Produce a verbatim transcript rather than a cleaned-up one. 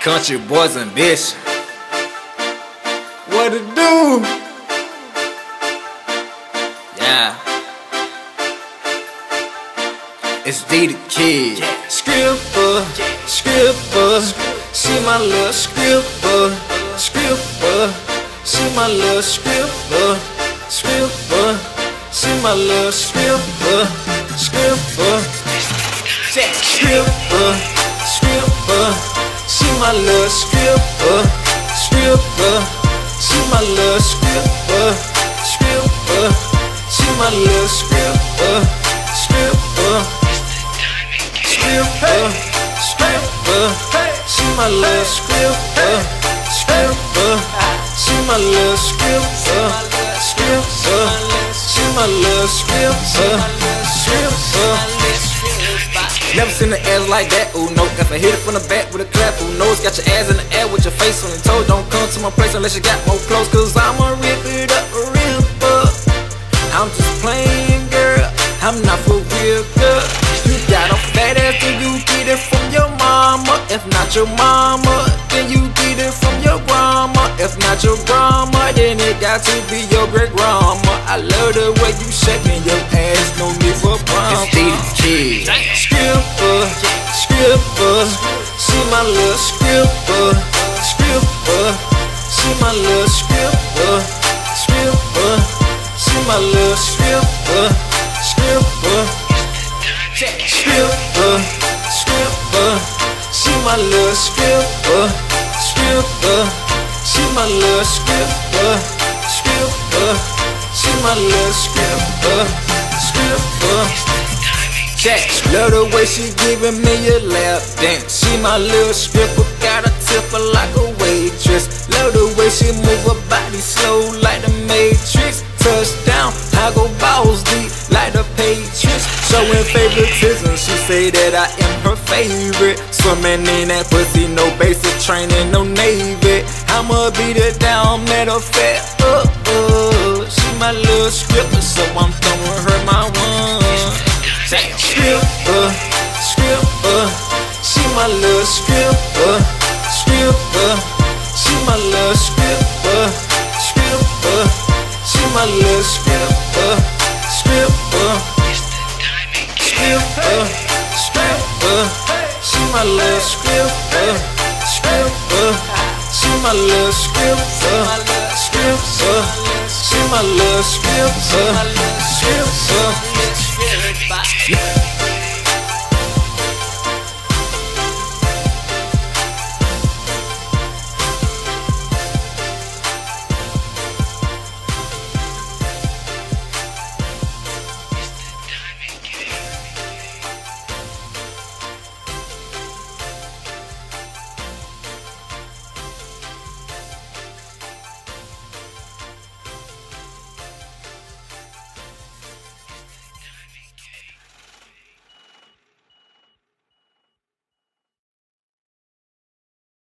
Country boys and bitch, what to do? Yeah, it's D the Kid. Scripper, scripper, see my little scripper, scripper, see my little scripper, scripper, see my little scripper, scripper, scripper, scripper. See my little scripper, scripper. See my little scripper, scripper. See my little scripper, scripper, scripper, scripper. See my little scripper, scripper. See my little scripper, scripper. See my little scripper, scripper. Never seen the ass like that, ooh no. If I hit it from the back with a clap, who knows? Got your ass in the air with your face on your toe. Don't come to my place unless you got more clothes, cause I'ma rip it up, rip up. I'm just playing, girl, I'm not for real, girl. You got a fat ass, then you get it from your mama. If not your mama, then you get it from your grandma. If not your grandma, then it got to be your great grandma. I love the way you shaking your ass, no need for drama. It's D the Kid. Scripper, scripper, see my little scripper, scripper, see my little scripper, scripper, see my little scripper, scripper, scripper, scripper, see my little scripper, scripper, see my little scripper, scripper, see my little scripper, scripper. Love the way she giving me a lap dance. See my little stripper, got a tipper like a waitress. Love the way she move her body slow like the Matrix. Touchdown, I go balls deep like the Patriots. Showing favoritism, she say that I am her favorite. Swimming in that pussy, no basic training, no Navy. I'ma beat it down, matter of fact, uh, uh. She my little stripper, so I'm throwing her my one. Scripper, scripper, see my little scripper, scripper, see my little scripper, scripper, see my little scripper, scripper, scripper, scripper, see my little scripper, scripper, see my little scripper, scripper, see my little scripper, scripper. Yeah.